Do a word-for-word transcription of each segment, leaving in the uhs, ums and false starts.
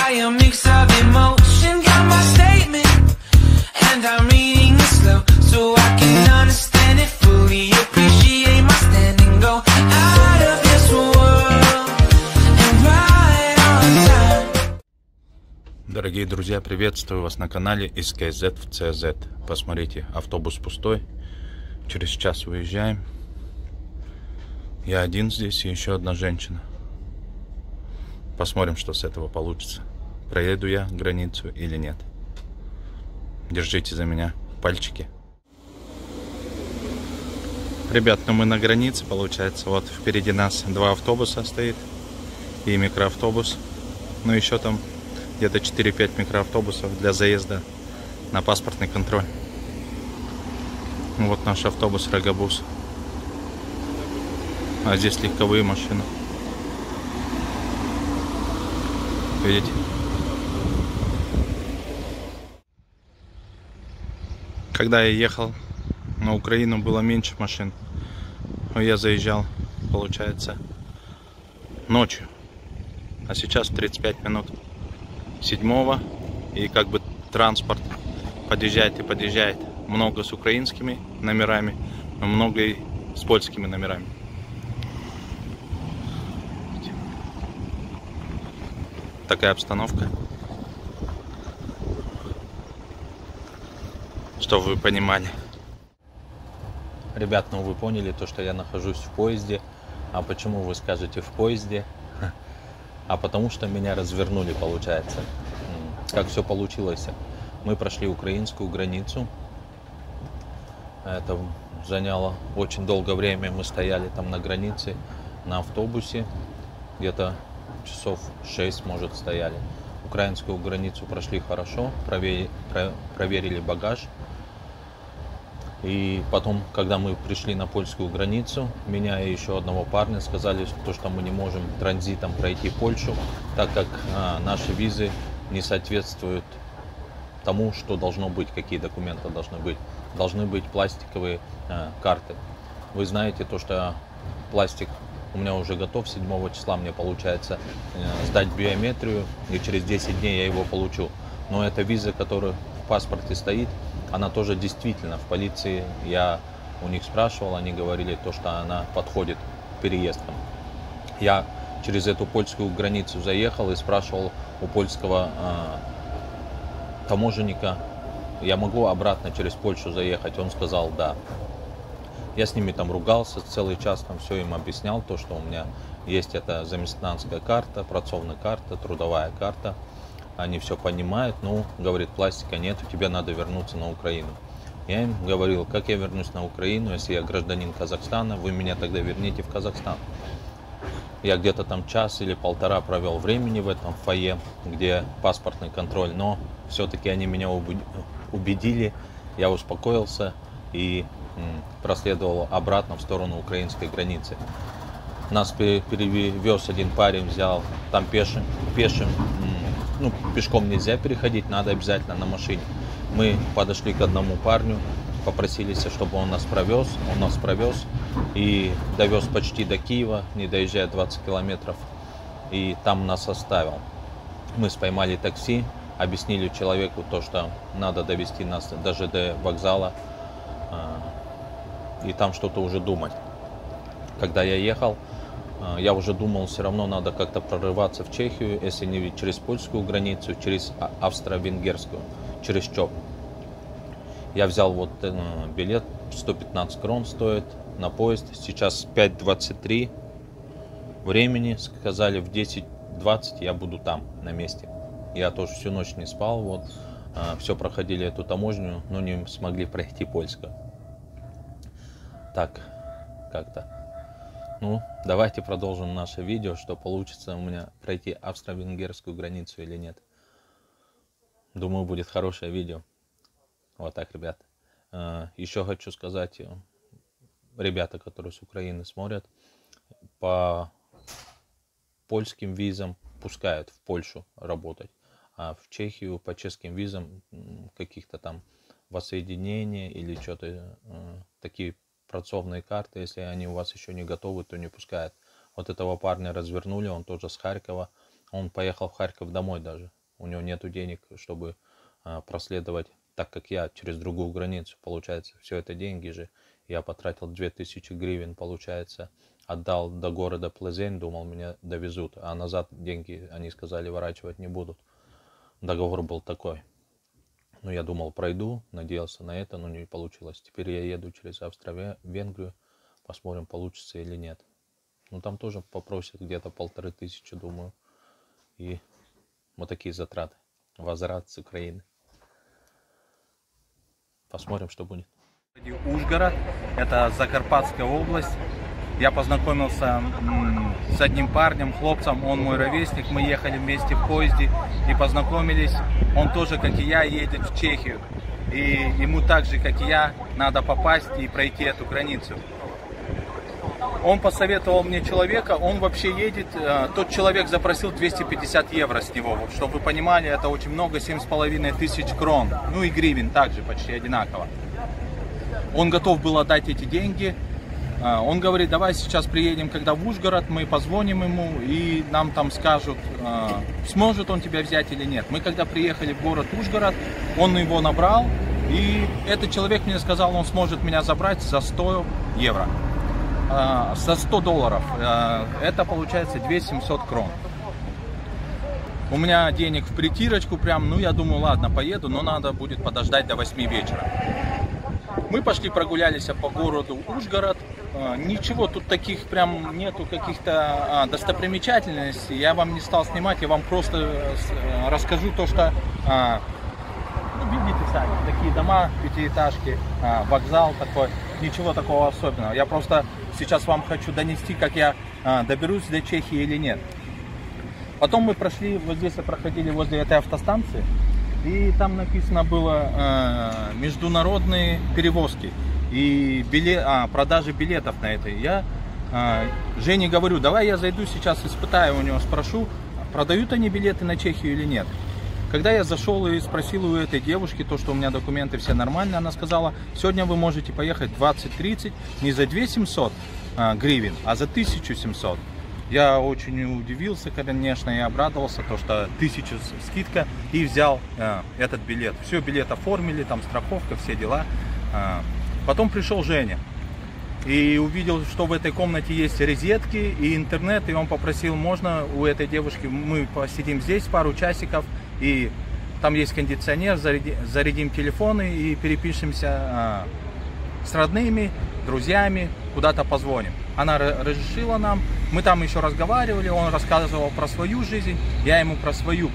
by a mix of emotion. Got my statement, and I'm reading it slow, so I can understand it fully. Appreciate my stand and go out of this world and ride on time. Дорогие друзья, приветствую вас на канале эс кей зет в си зет. Посмотрите, автобус пустой. Через час выезжаем. Я один здесь и еще одна женщина. Посмотрим, что с этого получится. Проеду я границу или нет. Держите за меня пальчики. Ребят, ну мы на границе, получается. Вот впереди нас два автобуса стоит и микроавтобус. Ну еще там где-то четыре-пять микроавтобусов для заезда на паспортный контроль. Вот наш автобус Регабус. А здесь легковые машины. Видите? Когда я ехал на Украину, было меньше машин. Но я заезжал, получается, ночью. А сейчас тридцать пять минут седьмого. И как бы транспорт подъезжает и подъезжает. Много с украинскими номерами, но много и с польскими номерами. Такая обстановка, чтобы вы понимали. Ребят, ну вы поняли то, что я нахожусь в поезде. А почему вы скажете в поезде? А потому что меня развернули, получается. Как все получилось? Мы прошли украинскую границу. Это заняло очень долгое время. Мы стояли там на границе на автобусе. Где-то часов шесть, может, стояли. Украинскую границу прошли хорошо, проверили, про, проверили багаж. И потом, когда мы пришли на польскую границу, меня и еще одного парня сказали, что, что мы не можем транзитом пройти Польшу, так как а, наши визы не соответствуют тому, что должно быть, какие документы должны быть. Должны быть пластиковые а, карты. Вы знаете то, что пластик у меня уже готов, седьмого числа мне получается э, сдать биометрию, и через десять дней я его получу. Но эта виза, которая в паспорте стоит, она тоже действительно в полиции, я у них спрашивал, они говорили то, что она подходит к переездкам. Я через эту польскую границу заехал и спрашивал у польского э, таможенника, я могу обратно через Польшу заехать? Он сказал да. Я с ними там ругался целый час, там все им объяснял, то, что у меня есть эта заместнанская карта, працовная карта, трудовая карта. Они все понимают, ну, говорит, пластика нет, тебе надо вернуться на Украину. Я им говорил, как я вернусь на Украину, если я гражданин Казахстана, вы меня тогда верните в Казахстан. Я где-то там час или полтора провел времени в этом фойе, где паспортный контроль, но все-таки они меня убедили, я успокоился и проследовал обратно в сторону украинской границы. Нас перевез один парень, взял там пешим, пешим, ну, пешком нельзя переходить, надо обязательно на машине. Мы подошли к одному парню, попросились, чтобы он нас провез, он нас провез и довез почти до Киева, не доезжая двадцать километров, и там нас оставил. Мы поймали такси, объяснили человеку то, что надо довести нас до ЖД вокзала, и там что-то уже думать. Когда я ехал, я уже думал, все равно надо как-то прорываться в Чехию, если не через польскую границу, через австро-венгерскую, через ЧОП. Я взял вот билет, сто пятнадцать крон стоит на поезд, сейчас пять двадцать три времени, сказали в десять двадцать я буду там, на месте. Я тоже всю ночь не спал, вот, все проходили эту таможню, но не смогли пройти польскую. Так, как-то. Ну, давайте продолжим наше видео, что получится у меня пройти австро-венгерскую границу или нет. Думаю, будет хорошее видео. Вот так, ребят. Еще хочу сказать, ребята, которые с Украины смотрят, по польским визам пускают в Польшу работать, а в Чехию по чешским визам каких-то там воссоединения или что-то такие працовные карты, если они у вас еще не готовы, то не пускают. Вот этого парня развернули, он тоже с Харькова, он поехал в Харьков домой даже, у него нету денег, чтобы а, проследовать, так как я через другую границу, получается, все это деньги же. Я потратил две тысячи гривен, получается, отдал до города Плезень, думал, меня довезут, а назад деньги, они сказали, ворачивать не будут. Договор был такой. Ну, я думал, пройду, надеялся на это, но не получилось. Теперь я еду через Австро-Венгрию, посмотрим, получится или нет. Ну, там тоже попросят где-то полторы тысячи, думаю. И вот такие затраты. Возврат с Украины. Посмотрим, что будет. Ужгород, это Закарпатская область. Я познакомился с одним парнем, хлопцем, он мой ровесник. Мы ехали вместе в поезде и познакомились. Он тоже, как и я, едет в Чехию. И ему так же, как и я, надо попасть и пройти эту границу. Он посоветовал мне человека, он вообще едет, тот человек запросил двести пятьдесят евро с него, чтобы вы понимали, это очень много, семь с половиной тысяч крон, ну и гривен также почти одинаково. Он готов был отдать эти деньги, он говорит, давай сейчас приедем, когда в Ужгород, мы позвоним ему и нам там скажут, сможет он тебя взять или нет. Мы когда приехали в город Ужгород, он его набрал, и этот человек мне сказал, он сможет меня забрать за сто евро. За сто долларов, это получается две тысячи семьсот крон. У меня денег в притирочку прям, ну я думаю, ладно, поеду, но надо будет подождать до восьми вечера. Мы пошли прогулялись по городу Ужгород, ничего тут таких прям нету, каких-то достопримечательностей, я вам не стал снимать, я вам просто расскажу то, что, ну, видите сами, такие дома, пятиэтажки, вокзал такой, ничего такого особенного. Я просто сейчас вам хочу донести, как я а, доберусь до Чехии или нет. Потом мы прошли, вот здесь проходили возле этой автостанции, и там написано было а, международные перевозки и билет, а, продажи билетов на это. Я а, Жене говорю, давай я зайду сейчас, испытаю у него, спрошу, продают они билеты на Чехию или нет. Когда я зашел и спросил у этой девушки, то, что у меня документы все нормально, она сказала, сегодня вы можете поехать двадцать тридцать, не за две тысячи семьсот а, гривен, а за тысячу семьсот. Я очень удивился, конечно, и обрадовался, то, что тысяча скидка, и взял а, этот билет. Все, билет оформили, там страховка, все дела. А, потом пришел Женя и увидел, что в этой комнате есть розетки и интернет, и он попросил, можно у этой девушки, мы посидим здесь пару часиков, и там есть кондиционер, зарядим, зарядим телефоны и перепишемся а, с родными, друзьями, куда-то позвоним. Она разрешила нам, мы там еще разговаривали, он рассказывал про свою жизнь, я ему про свою.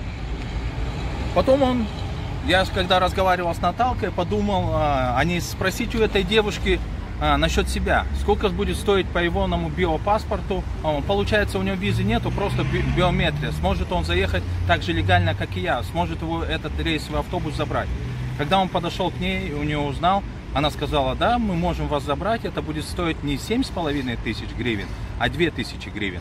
Потом он, я когда разговаривал с Наталкой, подумал, а, а не спросить у этой девушки а, насчет себя, сколько будет стоить по егоному биопаспорту. А, получается, у него визы нету, просто би биометрия. Сможет он заехать так же легально, как и я, сможет его этот рейсовый автобус забрать. Когда он подошел к ней, у нее узнал, она сказала, да, мы можем вас забрать, это будет стоить не семь с половиной тысяч гривен, а две тысячи гривен.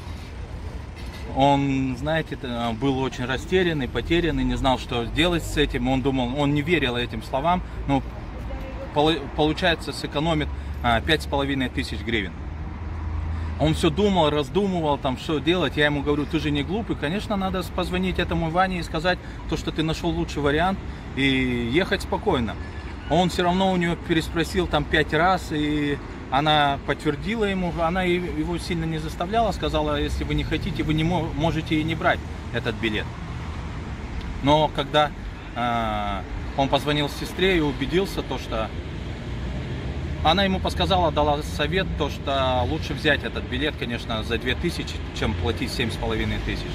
Он, знаете, был очень растерянный, потерянный, не знал, что делать с этим. Он думал, он не верил этим словам, но получается, сэкономит пять с половиной тысяч гривен. Он все думал, раздумывал, там, что делать. Я ему говорю, ты же не глупый, конечно, надо позвонить этому Ване и сказать, то, что ты нашел лучший вариант, и ехать спокойно. Он все равно у нее переспросил там пять раз, и она подтвердила ему, она его сильно не заставляла, сказала, если вы не хотите, вы не можете и не брать этот билет. Но когда э, он позвонил сестре и убедился, то, что она ему подсказала, дала совет, то, что лучше взять этот билет, конечно, за две тысячи, чем платить семь с половиной тысяч.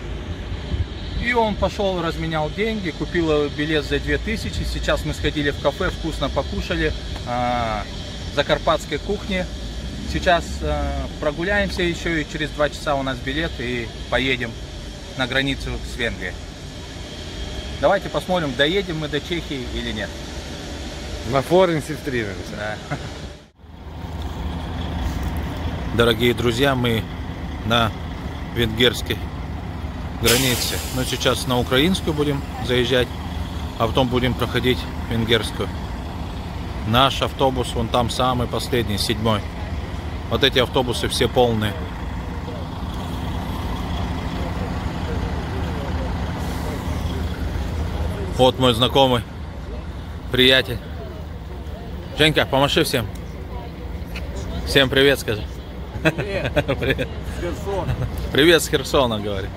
И он пошел, разменял деньги, купил билет за две тысячи. Сейчас мы сходили в кафе, вкусно покушали, э, закарпатской кухни. Сейчас э, прогуляемся еще, и через два часа у нас билет, и поедем на границу с Венгрией. Давайте посмотрим, доедем мы до Чехии или нет. На Флоренсе встретимся. Да. Дорогие друзья, мы на венгерской границе. Но сейчас на украинскую будем заезжать, а потом будем проходить венгерскую. Наш автобус, вон там самый последний, седьмой. Вот эти автобусы все полные. Вот мой знакомый, приятель. Женька, помаши всем. Всем привет, скажи. Привет. Привет. С Херсона. Привет с Херсона, говорит.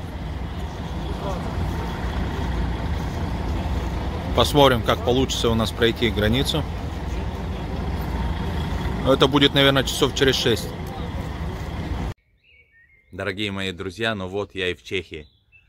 Посмотрим, как получится у нас пройти границу. Это будет, наверное, часов через шесть. Дорогие мои друзья, ну вот я и в Чехии.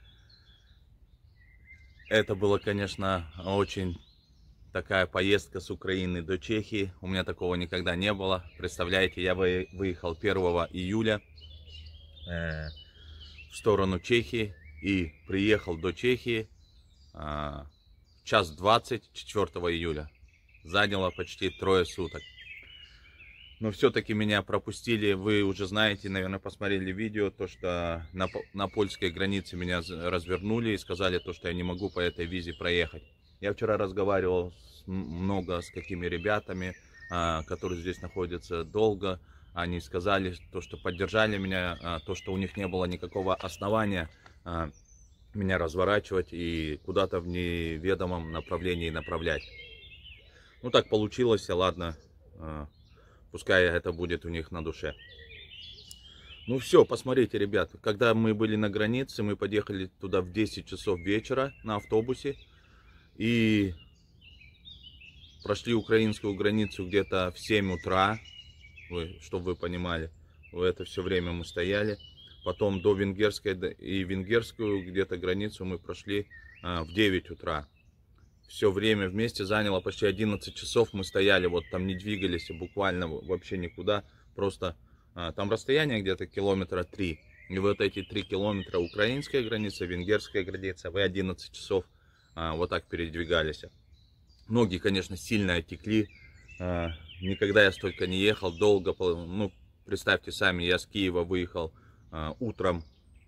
Это было, конечно, очень такая поездка с Украины до Чехии. У меня такого никогда не было. Представляете, я выехал первого июля э, в сторону Чехии и приехал до Чехии э, в час двадцать четвёртого июля. Заняло почти трое суток. Но все-таки меня пропустили. Вы уже знаете, наверное, посмотрели видео, то что на, на польской границе меня развернули и сказали, то, что я не могу по этой визе проехать. Я вчера разговаривал с, много с какими ребятами, а, которые здесь находятся долго. Они сказали, то, что поддержали меня, а, то, что у них не было никакого основания а, меня разворачивать и куда-то в неведомом направлении направлять. Ну так получилось, ладно. А, Пускай это будет у них на душе. Ну все, посмотрите, ребят. Когда мы были на границе, мы подъехали туда в десять часов вечера на автобусе. И прошли украинскую границу где-то в семь утра. Вы, чтобы вы понимали. В это все время мы стояли. Потом до венгерской и венгерскую где-то границу мы прошли а, в девять утра. Все время вместе заняло почти одиннадцать часов. Мы стояли, вот там не двигались буквально вообще никуда. Просто а, там расстояние где-то километра три. И вот эти три километра украинская граница, венгерская граница. Вы одиннадцать часов а, вот так передвигались. Ноги, конечно, сильно отекли. А, никогда я столько не ехал, долго. Ну, представьте сами, я с Киева выехал а, утром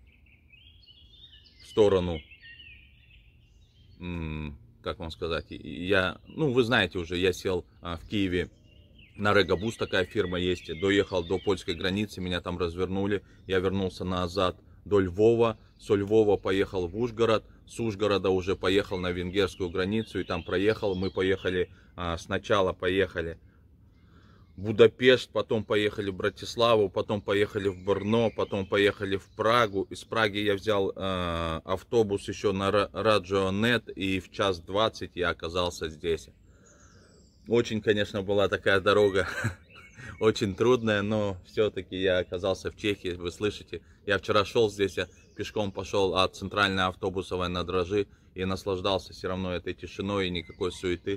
в сторону... Как вам сказать, я, ну вы знаете уже, я сел а, в Киеве на Регобус, такая фирма есть, доехал до польской границы, меня там развернули, я вернулся назад до Львова, со Львова поехал в Ужгород, с Ужгорода уже поехал на венгерскую границу и там проехал, мы поехали, а, сначала поехали в Будапешт, потом поехали в Братиславу, потом поехали в Брно, потом поехали в Прагу. Из Праги я взял э, автобус еще на Раджионет, и в час двадцать я оказался здесь. Очень, конечно, была такая дорога, очень трудная, но все-таки я оказался в Чехии, вы слышите. Я вчера шел здесь, я пешком пошел от центральной автобусовой на Дрожжи и наслаждался все равно этой тишиной и никакой суеты.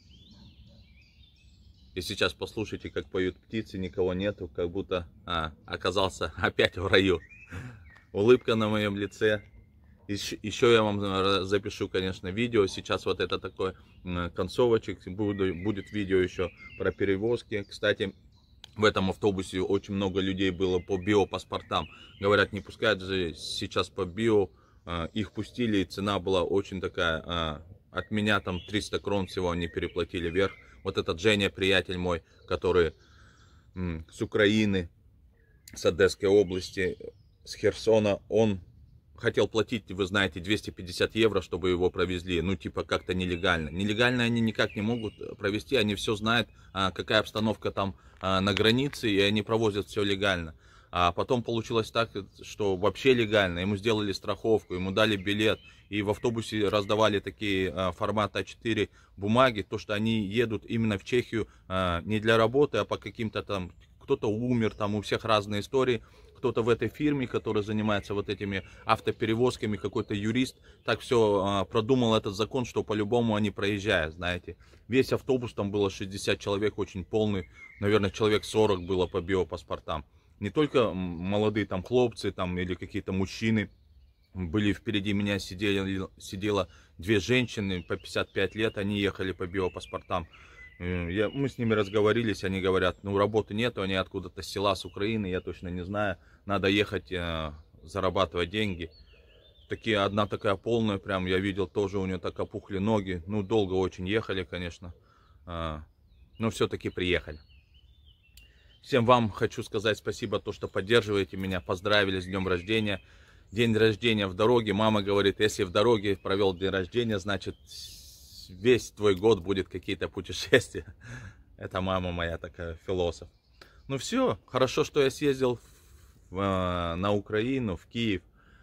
И сейчас послушайте, как поют птицы, никого нету, как будто а, оказался опять в раю. Улыбка на моем лице. Еще я вам запишу, конечно, видео. Сейчас вот это такой концовочек. Будет видео еще про перевозки. Кстати, в этом автобусе очень много людей было по биопаспортам. Говорят, не пускают же сейчас по био. Их пустили, и цена была очень такая. От меня там триста крон всего они переплатили вверх. Вот этот Женя, приятель мой, который м, с Украины, с Одесской области, с Херсона, он хотел платить, вы знаете, двести пятьдесят евро, чтобы его провезли, ну типа как-то нелегально. Нелегально они никак не могут провести, они все знают, а, какая обстановка там а, на границе, и они провозят все легально. А потом получилось так, что вообще легально, ему сделали страховку, ему дали билет, и в автобусе раздавали такие а, формат а четыре бумаги, то что они едут именно в Чехию а, не для работы, а по каким-то там, кто-то умер, там у всех разные истории, кто-то в этой фирме, который занимается вот этими автоперевозками, какой-то юрист, так все а, продумал этот закон, что по-любому они проезжают, знаете. Весь автобус, там было шестьдесят человек, очень полный, наверное, человек сорок было по биопаспортам. Не только молодые там хлопцы там, или какие-то мужчины были впереди меня, сидели, сидело две женщины по пятьдесят пять лет, они ехали по биопаспортам. Я, мы с ними разговорились, они говорят, ну работы нету, они откуда-то с села, с Украины, я точно не знаю, надо ехать э, зарабатывать деньги. Такие, одна такая полная, прям я видел, тоже у нее так опухли ноги, ну долго очень ехали, конечно, э, но все-таки приехали. Всем вам хочу сказать спасибо, то, что поддерживаете меня, поздравили с днем рождения. День рождения в дороге. Мама говорит, если в дороге провел день рождения, значит весь твой год будет какие-то путешествия. Это мама моя такая, философ. Ну все, хорошо, что я съездил в, э, на Украину, в Киев.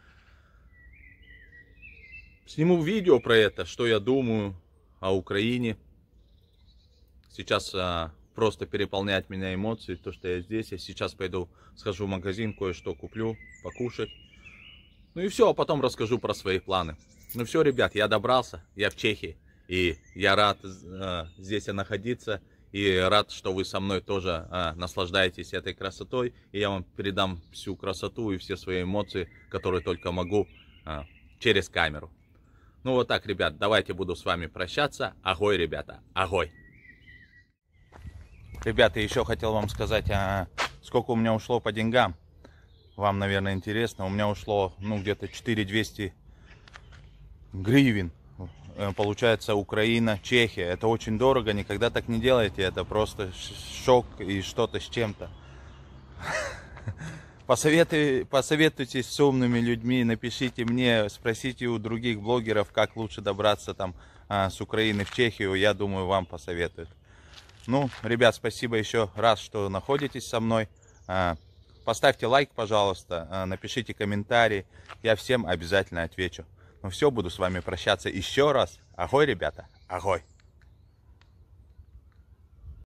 Сниму видео про это, что я думаю о Украине. Сейчас э, просто переполняет меня эмоции, то, что я здесь. Я сейчас пойду, схожу в магазин, кое-что куплю, покушать. Ну и все, а потом расскажу про свои планы. Ну все, ребят, я добрался, я в Чехии. И я рад э, здесь находиться. И рад, что вы со мной тоже э, наслаждаетесь этой красотой. И я вам передам всю красоту и все свои эмоции, которые только могу, э, через камеру. Ну вот так, ребят, давайте буду с вами прощаться. Агой, ребята, агой. Ребята, еще хотел вам сказать, а, сколько у меня ушло по деньгам. Вам, наверное, интересно. У меня ушло, ну, где-то четыре тысячи двести гривен. Получается, Украина, Чехия. Это очень дорого, никогда так не делайте. Это просто шок и что-то с чем-то. Посоветуй, посоветуйтесь с умными людьми, напишите мне, спросите у других блогеров, как лучше добраться там а, с Украины в Чехию. Я думаю, вам посоветуют. Ну, ребят, спасибо еще раз, что находитесь со мной. А, поставьте лайк, пожалуйста, а, напишите комментарий. Я всем обязательно отвечу. Ну все, буду с вами прощаться еще раз. Агой, ребята, агой.